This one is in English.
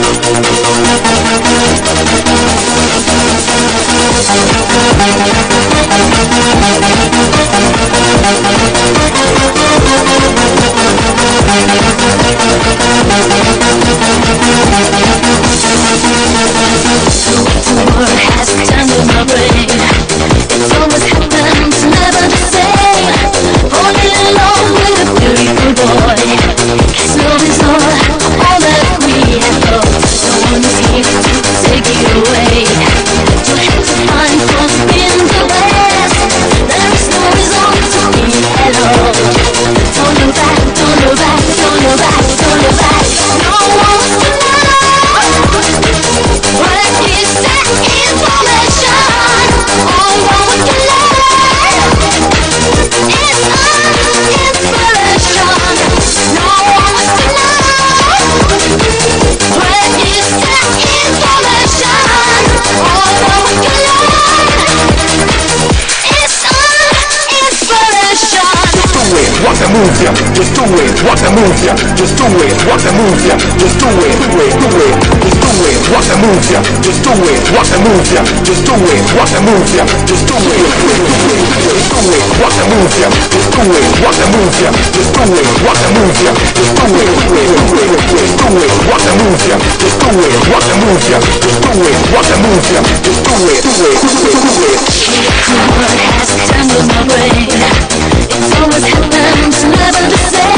Watch the move, yeah, just do it. Watch the move, yeah, just do it. Watch the move, yeah, just do it. Do it, do it, just do it. Watch the move, yeah, just do it. Watch the move, yeah, just do it. Watch the move, yeah, just do it. Just do it. Watch the move, yeah, just do it. Watch the move, yeah, just do it. Watch the move, yeah, just do it. Just do it. Watch the move, yeah, just do it. Watch the move, yeah, just do it. Watch the move, yeah, just do it. Do it, do it. What has tangled my brain? It's always happened, never the same.